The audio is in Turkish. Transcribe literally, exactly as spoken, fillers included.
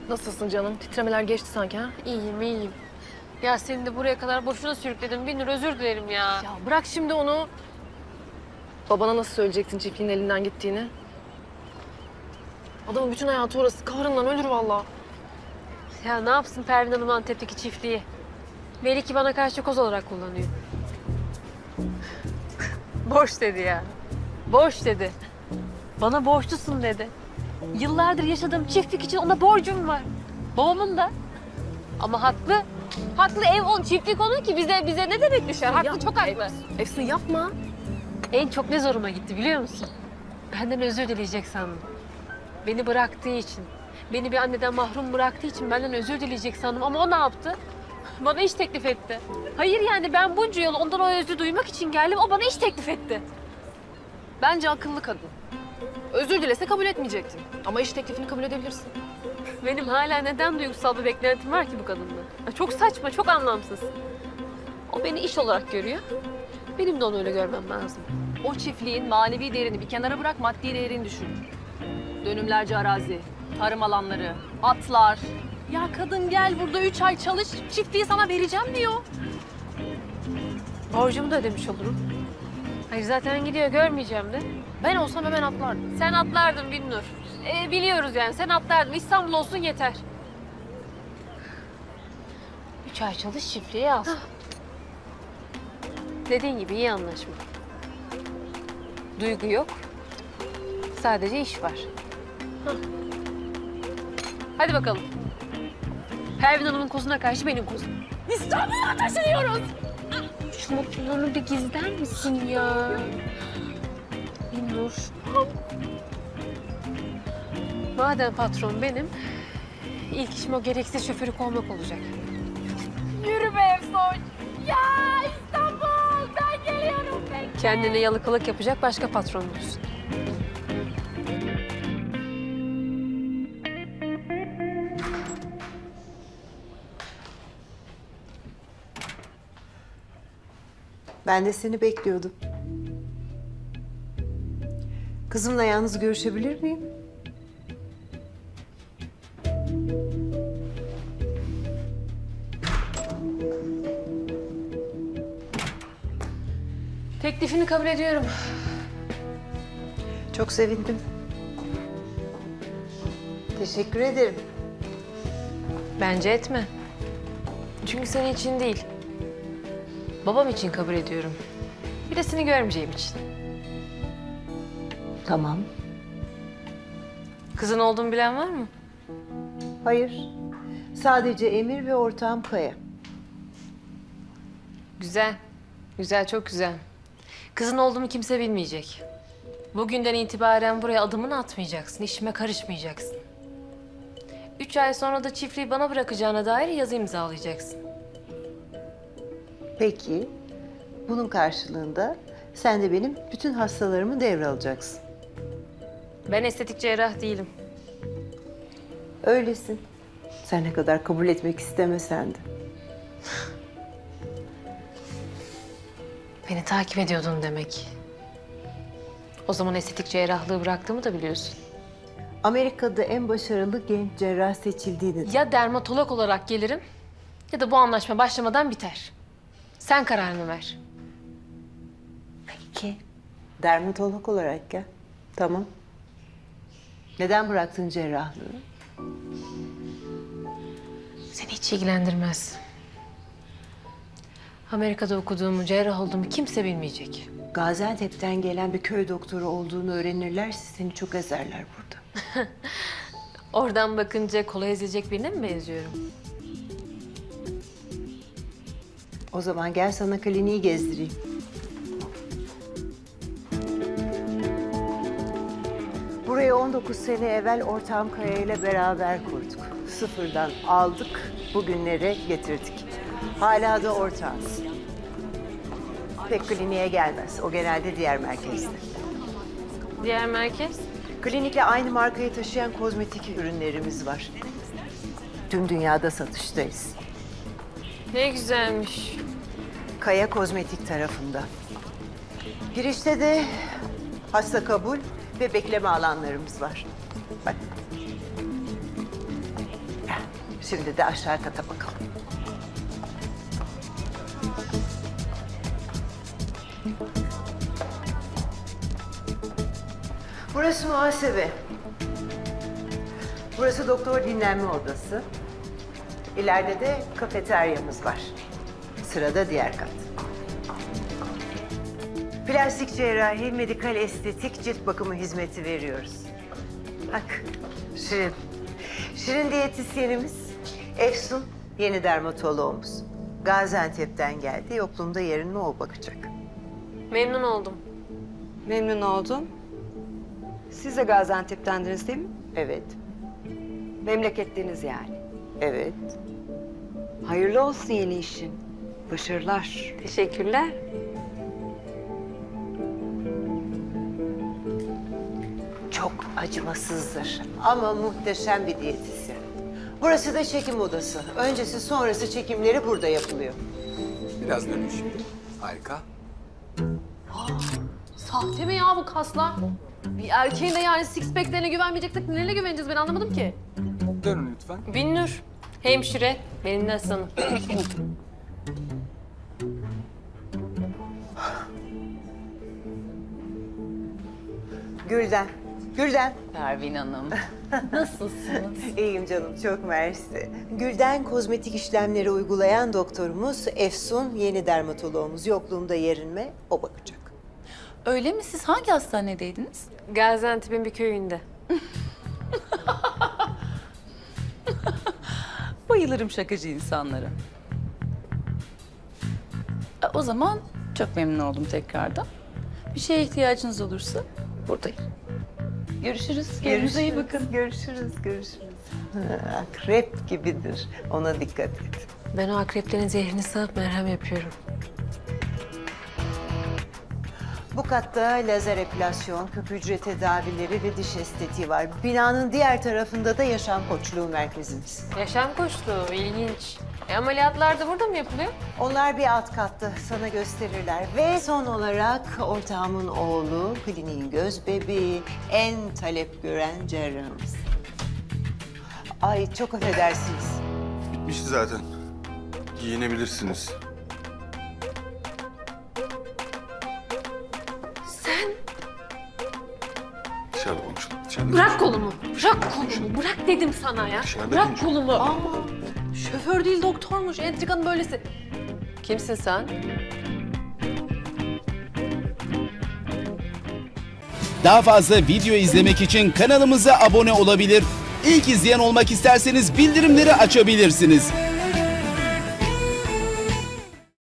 Nasılsın canım? Titremeler geçti sanki ha? İyiyim, iyiyim. Ya seni de buraya kadar boşuna sürükledim. Binur, özür dilerim ya. Ya bırak şimdi onu. Babana nasıl söyleyecektin çiftliğin elinden gittiğini? Adamın bütün hayatı orası. Kahrından ölür vallahi. Ya ne yapsın Pervin Hanım Antep'teki çiftliği? Meliki bana karşı koz olarak kullanıyor. Boş dedi ya. Boş dedi. Bana borçlusun dedi. Yıllardır yaşadığım çiftlik için ona borcum var. Babamın da. Ama haklı. Haklı, ev on, çiftlik onun ki bize bize ne demek düşer? Haklı, Ya, çok haklı. Efsun yapma. En çok ne zoruma gitti biliyor musun? Benden özür dileyecek sandım. Beni bıraktığı için, beni bir anneden mahrum bıraktığı için benden özür dileyecek sandım. Ama o ne yaptı? Bana iş teklif etti. Hayır yani ben bunca yıl ondan o özrü duymak için geldim. O bana iş teklif etti. Bence akıllı kadın. Özür dilese kabul etmeyecektin. Ama iş teklifini kabul edebilirsin. Benim hala neden duygusal bir beklentim var ki bu kadından? Ya çok saçma, çok anlamsız. O beni iş olarak görüyor. Benim de onu öyle görmem lazım. O çiftliğin manevi değerini bir kenara bırak, maddi değerini düşün. Dönümlerce arazi, tarım alanları, atlar. Ya kadın gel burada üç ay çalış, çiftliği sana vereceğim diyor. Borcumu da ödemiş olurum. Hayır zaten gidiyor, görmeyeceğim de. Ben olsam hemen atlardım. Sen atlardın Binnur. Ee, biliyoruz yani, sen atlardın. İstanbul olsun yeter. Üç ay çalış, çiftliği al. Dediğin gibi iyi anlaşma. Duygu yok. Sadece iş var. Hah. Hadi bakalım. Pervin Hanım'ın kozuna karşı benim kozum. İstanbul'a taşınıyoruz. Şu mutluluğunu bir gizler misin ya? Binnur. Madem patron benim, ilk işim o gereksiz şoförü kovmak olacak. Yürü be Efsoy. Ya İstanbul, ben geliyorum. Ben... Kendine yalakalık yapacak başka patron bulsun. Ben de seni bekliyordum. Kızımla yalnız görüşebilir miyim? Teklifini kabul ediyorum. Çok sevindim. Teşekkür ederim. Bence etme. Çünkü senin için değil. Babam için kabul ediyorum. Bir de seni görmeyeceğim için. Tamam. Kızın olduğumu bilen var mı? Hayır. Sadece Emir ve ortağım Kaya. Güzel. Güzel, çok güzel. Kızın olduğumu kimse bilmeyecek. Bugünden itibaren buraya adımını atmayacaksın, işime karışmayacaksın. Üç ay sonra da çiftliği bana bırakacağına dair yazı imzalayacaksın. Peki. Bunun karşılığında sen de benim bütün hastalarımı devralacaksın. Ben estetik cerrah değilim. Öylesin. Sen ne kadar kabul etmek istemesen de. Beni takip ediyordun demek. O zaman estetik cerrahlığı bıraktığımı da biliyorsun. Amerika'da en başarılı genç cerrah seçildiğini... Ya dermatolog olarak gelirim ya da bu anlaşma başlamadan biter. Sen kararını ver. Peki. Dermatolog olarak gel. Tamam. Neden bıraktın cerrahlığı? Seni hiç ilgilendirmez. Amerika'da okuduğumu, cerrah olduğumu kimse bilmeyecek. Gaziantep'ten gelen bir köy doktoru olduğunu öğrenirlerse seni çok ezerler burada. Oradan bakınca kolay ezilecek birine mi benziyorum? O zaman gel sana kliniği gezdireyim. Burayı on dokuz sene evvel ortağım Kaya ile beraber kurduk. Sıfırdan aldık, bugünlere getirdik. Hala da ortağız. Pek kliniğe gelmez. O genelde diğer merkezde. Diğer merkez? Klinikle aynı markayı taşıyan kozmetik ürünlerimiz var. Tüm dünyada satıştayız. Ne güzelmiş. Kaya Kozmetik tarafında. Girişte de hasta kabul ve bekleme alanlarımız var. Bak. Şimdi de aşağı kata bakalım. Burası muhasebe. Burası doktor dinlenme odası. İleride de kafeteryamız var. Sırada diğer kat. Plastik cerrahi, medikal estetik, cilt bakımı hizmeti veriyoruz. Bak, Şirin. Şirin diyetisyenimiz, Efsun yeni dermatoloğumuz. Gaziantep'ten geldi, yokluğumda yerine o bakacak. Memnun oldum. Memnun oldum. Siz de Gaziantep'tendiniz değil mi? Evet, Memleketliniz yani. evet. Hayırlı olsun yeni işin. Başarılar. Teşekkürler. Çok acımasızdır ama muhteşem bir diyetisyen. Burası da çekim odası. Öncesi sonrası çekimleri burada yapılıyor. Biraz dönün şimdi. Harika. Sahte mi ya bu kaslar? Bir erkeğin de yani six pack'lerine güvenmeyeceksek nelerine güveneceğiz ben anlamadım ki. Dönün lütfen. Binnur, hemşire, benim de aslanım. Gülden, Gülden. Pervin Hanım. Nasılsınız? İyiyim canım, çok mersi. Gülden kozmetik işlemleri uygulayan doktorumuz, Efsun yeni dermatoloğumuz. Yokluğumda yerinme, o bakacak. Öyle mi? Siz hangi hastanedeydiniz? Gaziantep'in bir köyünde. Bayılırım şakacı insanlara. E, O zaman çok memnun oldum tekrardan. Bir şeye ihtiyacınız olursa buradayım. Görüşürüz. Kendinize iyi bakın. Görüşürüz, görüşürüz. Ha, akrep gibidir, ona dikkat et. Ben o akreplerin zehrini sağıp merhem yapıyorum. Bu katta lazer epilasyon, küp hücre tedavileri ve diş estetiği var. Binanın diğer tarafında da yaşam koçluğu merkezimiz. Yaşam koçluğu, ilginç. E, ameliyatlar da burada mı yapılıyor? Onlar bir alt katta, sana gösterirler. Ve son olarak ortağımın oğlu, kliniğin göz bebeği, en talep gören cerrahımız. Ay çok affedersiniz. Bitmişti zaten. Giyinebilirsiniz. Sen Dışarıda konuşalım. Dışarıda bırak kolumu, bırak kolumu, bırak dedim sana ya. Dışarıda Bırak konuşalım. kolumu. Ama şoför değil doktormuş. Entrikanın böylesi. Kimsin sen? Daha fazla video izlemek için kanalımıza abone olabilir. İlk izleyen olmak isterseniz bildirimleri açabilirsiniz.